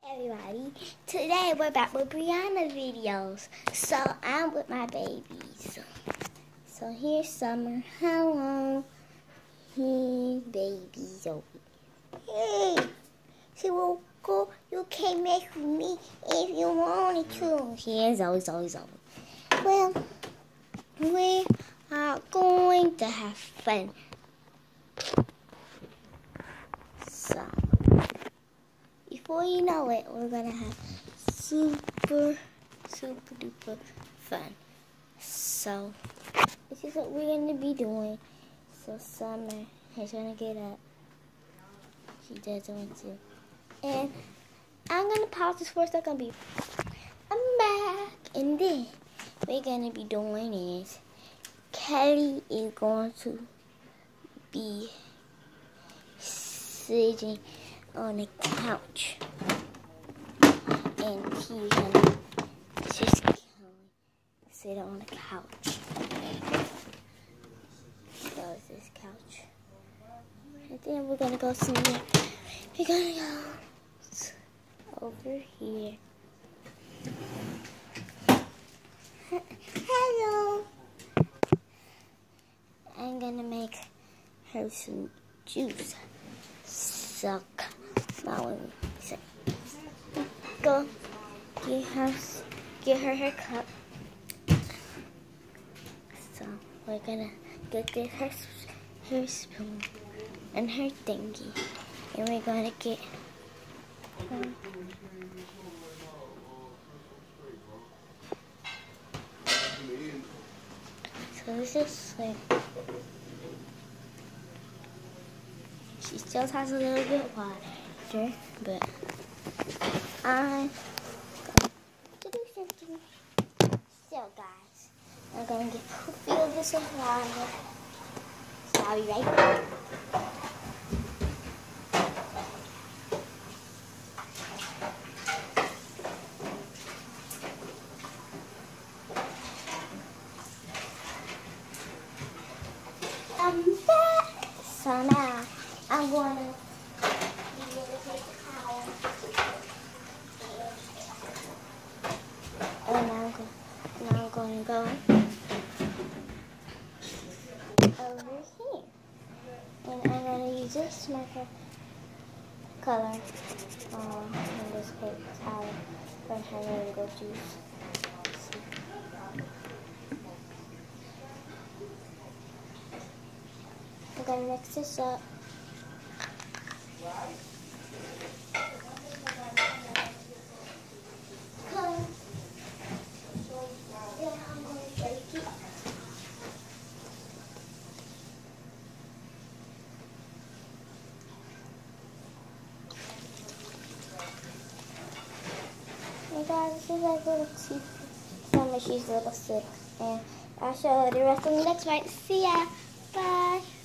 Everybody, today we're back with Brianna videos. So I'm with my babies. So here's Summer. Hello. Hey, babies. Hey, she will go. You can make with me if you wanted to. Here's Zoe. Well, we are going to have fun. So, before you know it, we're going to have super duper fun. So, this is what we're going to be doing. So, Summer is going to get up. She doesn't want to. And I'm going to pause this for a second. I'm back. And then, we're going to be doing is, Kelly is going to be sitting on the couch, and he's gonna just sit on the couch. So is this couch, and then we're gonna go somewhere. We're gonna go over here. Hello. I'm gonna make her some juice. Suck. Go get her cup. So we're gonna get her spoon and her thingy, and we're gonna get so this is like, she still has a little bit water, but I'm going to do something. So guys, I'm going to fill this with water. So I'll be right back. I'm back. So now I'm going to take a towel. And now I'm going to go over here. And I'm going to use this marker color in this paper towel for her mango juice. I'm going to mix this up. Hey guys, this is like little teeth. Summer, she's a little sick. And I'll show you the rest of the next part. See ya. Bye.